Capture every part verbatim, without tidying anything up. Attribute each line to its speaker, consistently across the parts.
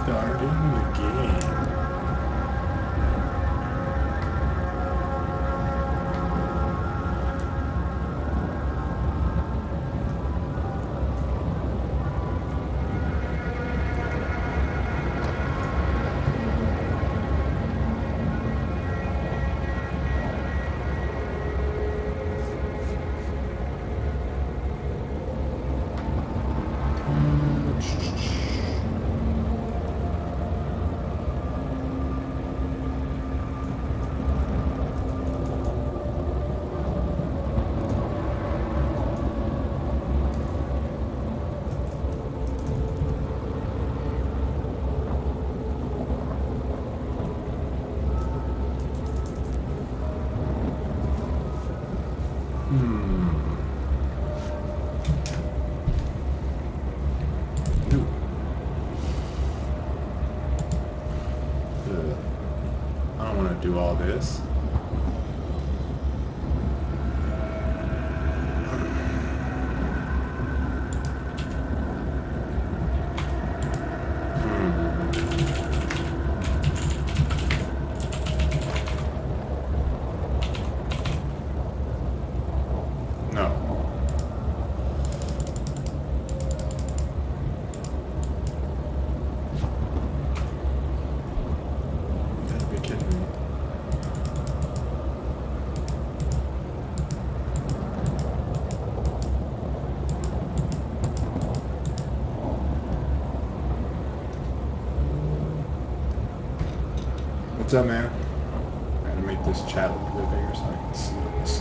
Speaker 1: Starting the game. Do all this. What's up, man? I gotta make this chat a little bit bigger so I can see this.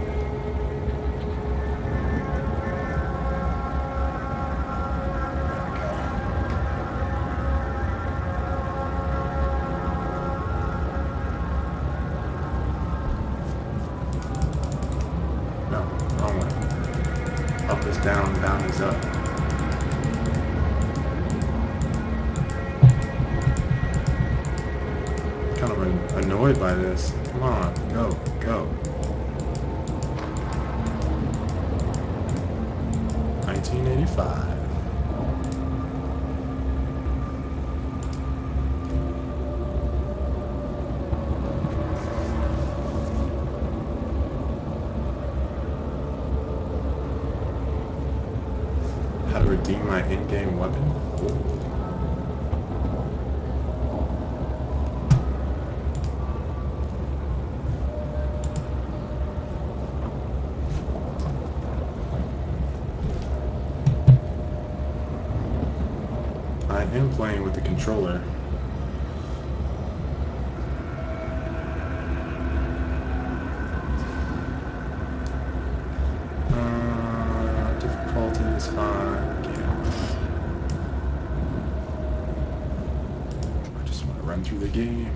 Speaker 1: No, wrong way. Up is down, down is up. Kind of annoyed by this. Come on, go, go. nineteen eighty-five. How to redeem my in-game weapon? I am playing with the controller. Uh, difficulty is fine. I just want to run through the game.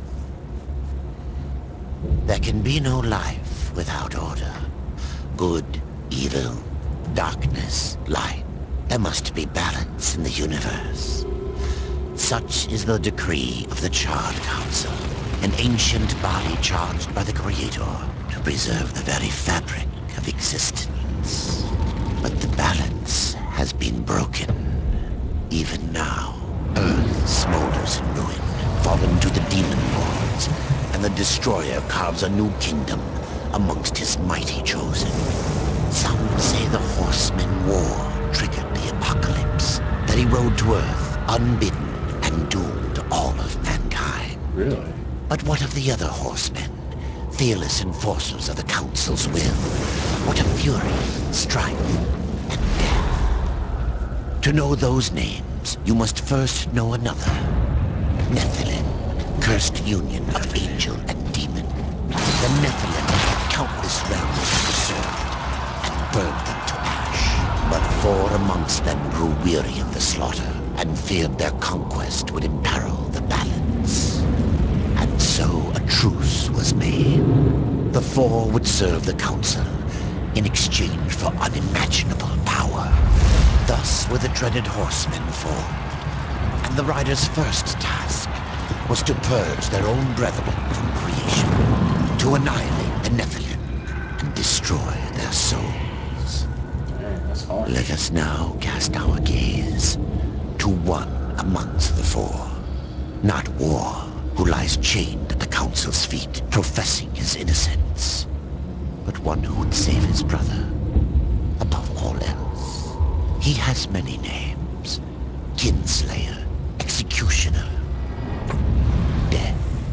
Speaker 2: There can be no life without order. Good, evil, darkness, light. There must be balance in the universe. Such is the decree of the Charred Council, an ancient body charged by the Creator to preserve the very fabric of existence. But the balance has been broken. Even now, Earth smolders in ruin, fallen to the demon lords, and the Destroyer carves a new kingdom amongst his mighty chosen. Some say the Horsemen War triggered the apocalypse, that he rode to Earth unbidden and doomed all of mankind.
Speaker 1: Really?
Speaker 2: But what of the other horsemen, fearless enforcers of the Council's will? What of fury, strife, and death? To know those names, you must first know another. Nephilim, cursed union of angel and demon. The Nephilim had countless realms to serve and burned them to ash. But four amongst them grew weary of the slaughter and feared their conquest would imperil the balance. And so a truce was made. The four would serve the Council in exchange for unimaginable power. Thus were the dreaded horsemen formed, and the riders' first task was to purge their own brethren from creation, to annihilate the Nephilim and destroy their souls.
Speaker 1: Dang, that's hard.
Speaker 2: Let us now cast our gaze to one amongst the four. Not War, who lies chained at the Council's feet, professing his innocence, but one who would save his brother above all else. He has many names: Kinslayer, Executioner, Death.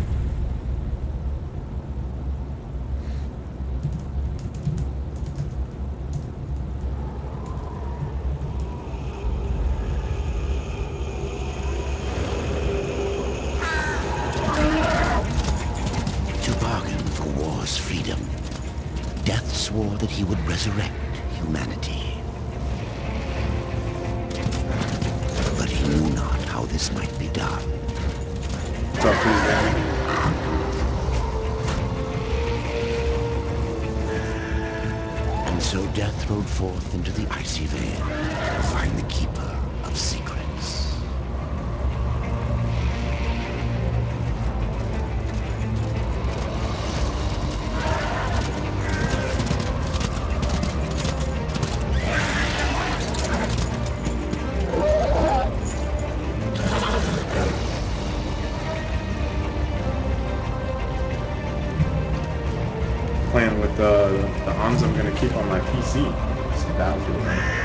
Speaker 2: To bargain for War's freedom, Death swore that he would resurrect humanity. But he knew not how this might be done.
Speaker 1: What's up, please, Danny?
Speaker 2: And so Death rode forth into the icy veil to find the Keeper of Secrets.
Speaker 1: Playing with uh, the Hans I'm gonna keep on my P C. It's Battlefield.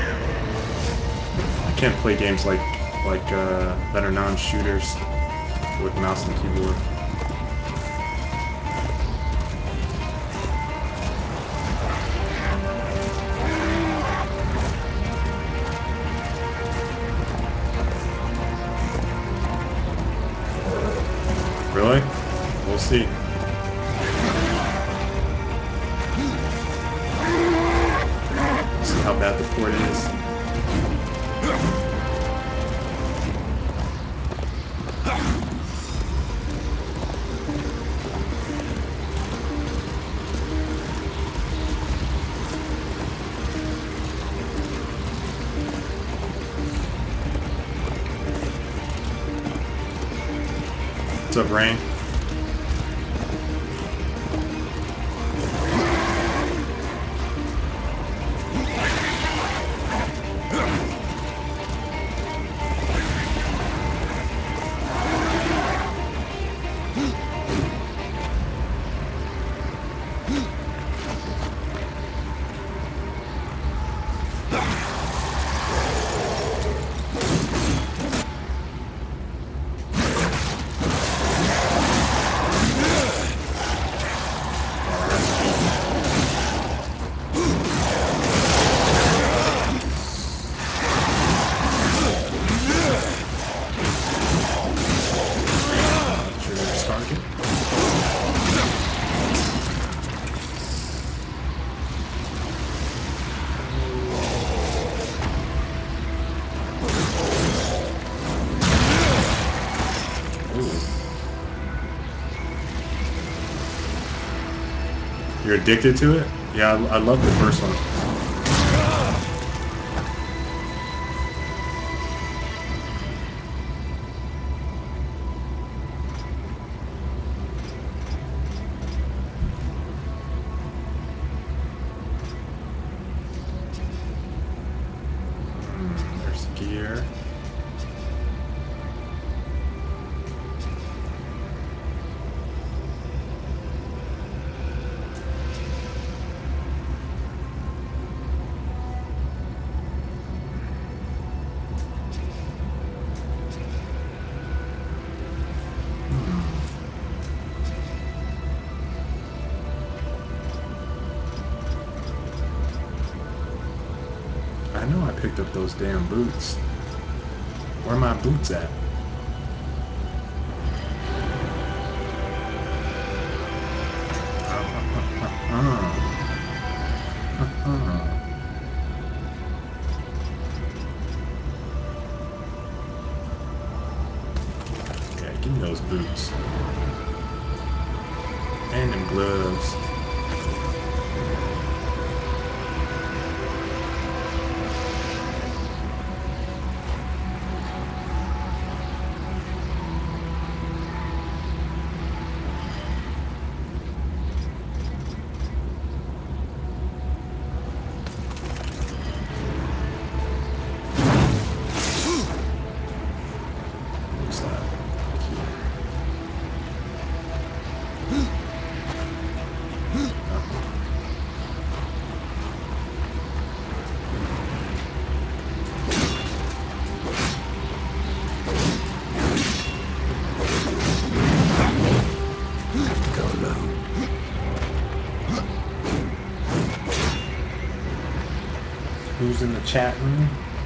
Speaker 1: I can't play games like like uh, that are non-shooters with mouse and keyboard. Really? We'll see. See how bad the port is. What's up, Rain? You're addicted to it? Yeah, I, I love the first one. Hmm, there's gear. I know I picked up those damn boots. Where are my boots at? Okay, give me those boots. And them gloves. What's that? Who's in the chat room?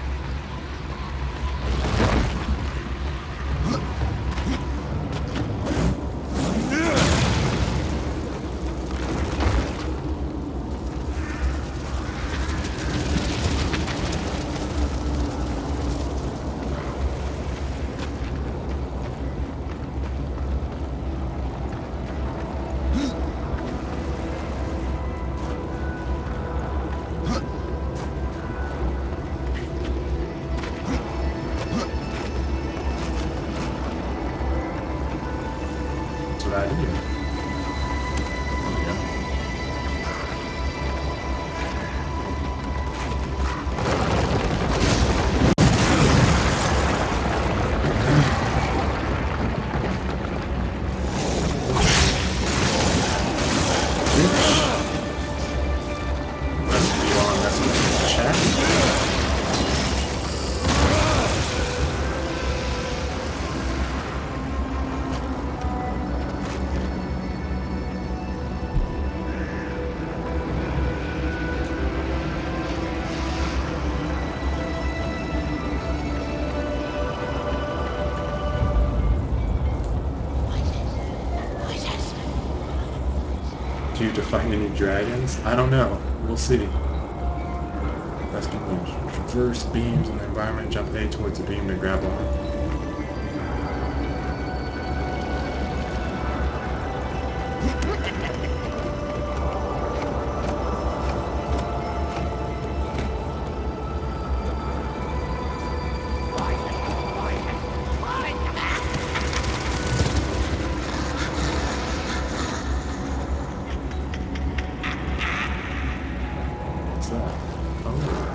Speaker 1: What I do. There we go. Must be on messing with the chat. Do you have to fight any dragons? I don't know. We'll see. That's going to traverse beams in the environment, jump A towards the beam to grab on. What's that? Oh.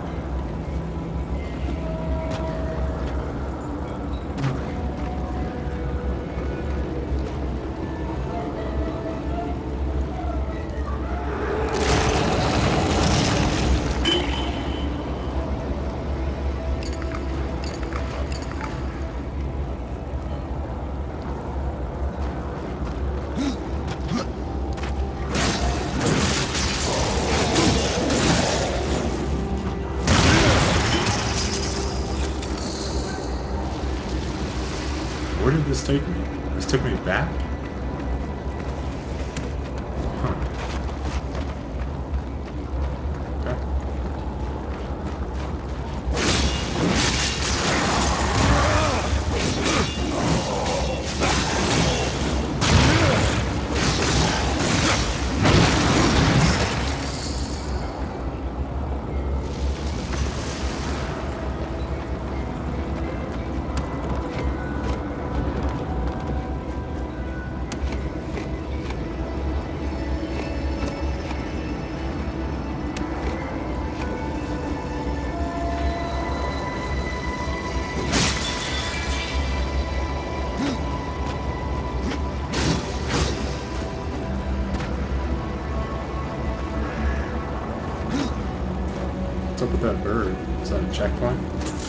Speaker 1: Where did this take me? This took me back? Huh. Okay. What's up with that bird? Is that a checkpoint?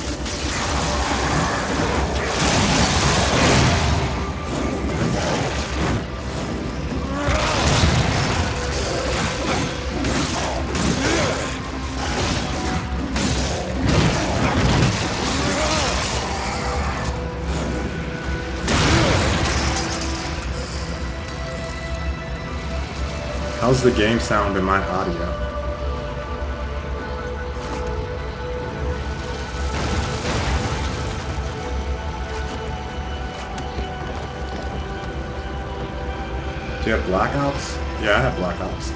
Speaker 1: How's the game sound in my audio? Do you have Black Ops? Yeah, I have Black Ops.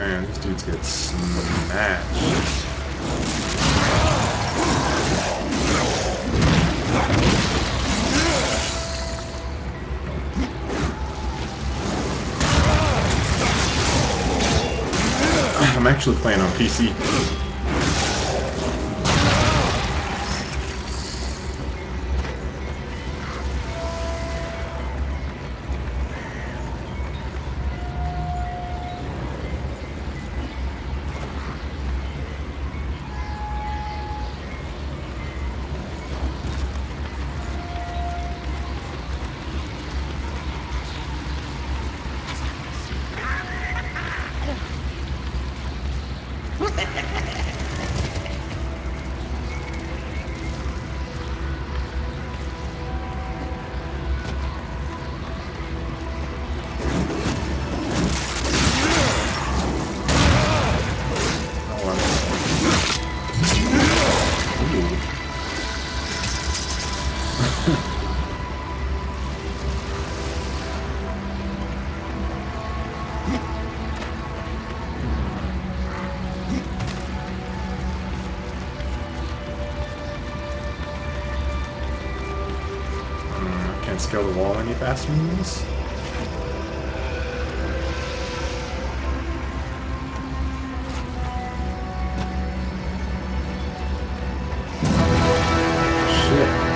Speaker 1: man, these dudes get smashed. I'm actually playing on P C. Can't scale the wall any faster than this. Shit.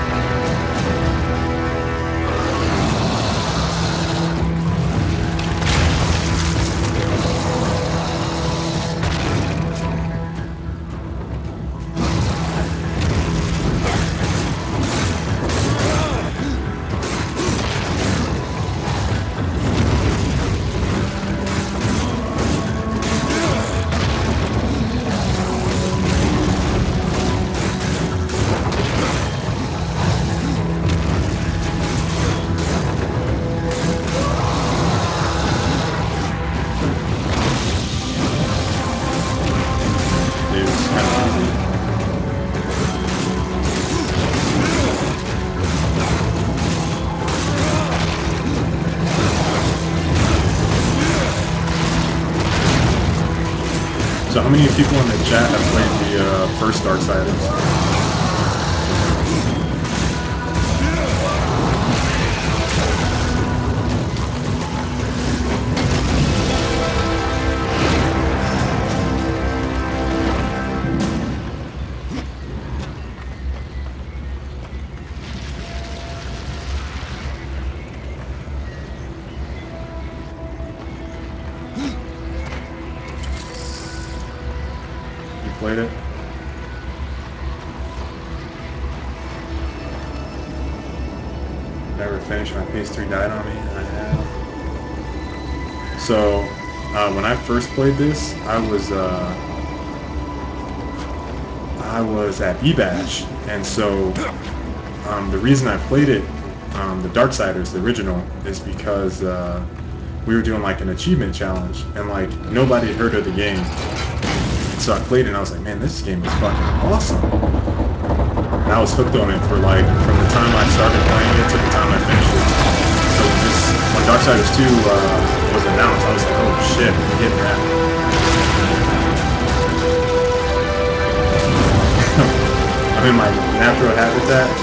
Speaker 1: So how many people in the chat have played the uh, first Darksiders? Played it? Never finished. My P S three died on me. I have. So, uh, when I first played this, I was uh, I was at E-Bash, and so um, the reason I played it, um, the Darksiders, the original, is because uh, we were doing like an achievement challenge, and like nobody had heard of the game. So I played it and I was like, man, this game is fucking awesome. And I was hooked on it for like, from the time I started playing it to the time I finished it. So when, this, when Darksiders two uh, was announced, I was like, oh shit, I'm getting that. I'm in my natural habitat.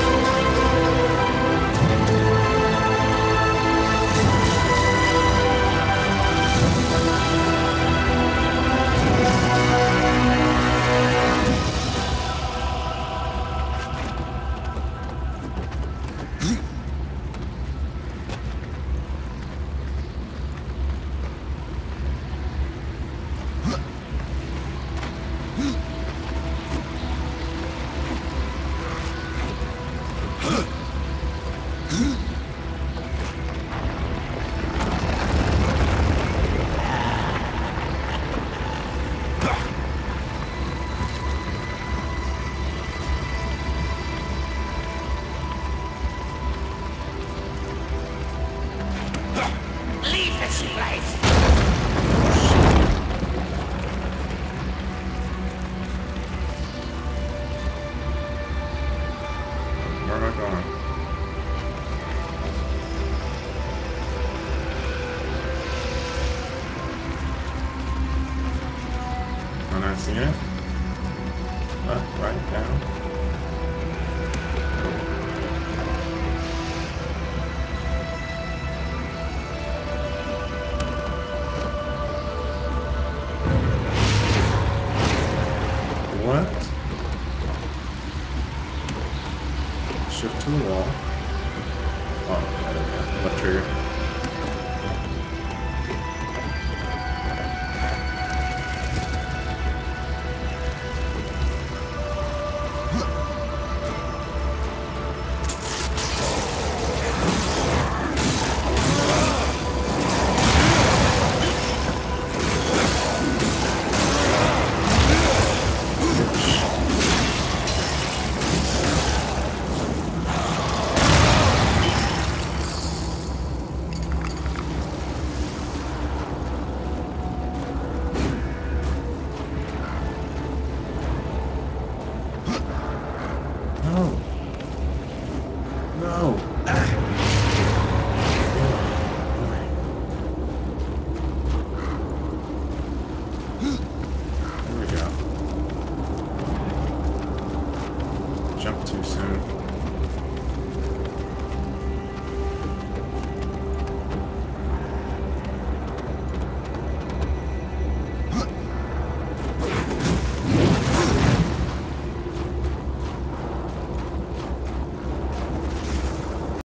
Speaker 1: I'm not seeing it. Left, right, down. What? Shift to the wall. Oh, there we go. Left trigger. No. No. Ah. There we go. Jump too soon.